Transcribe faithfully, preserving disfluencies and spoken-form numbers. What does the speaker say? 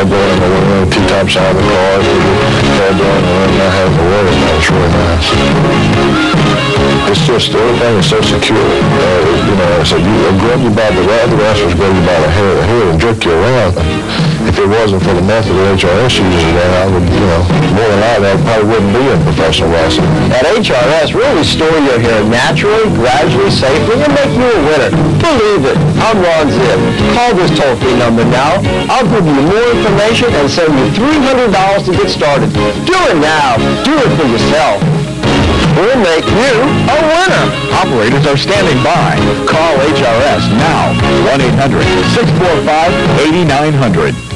hair blowing in the window, T-top side of the car, hair blowing and not having to worry about it. It's really nice. It's just, everything is so secure. Uh, you know, so you uh, grab you by the, the other wrestlers grab you by the hair, the hair and jerk you around. If it wasn't for the method that H R S uses today, I would, you know, more than likely, I probably wouldn't be in professional wrestling. At H R S, we'll restore your hair naturally, gradually, safely, and make you a winner. Believe it. I'm Ron Zip. Call this toll-free number now. I'll give you more information and send you three hundred dollars to get started. Do it now. Do it for yourself. We'll make you a winner. Operators are standing by. Call H R S now. one eight hundred, six four five, eight nine hundred.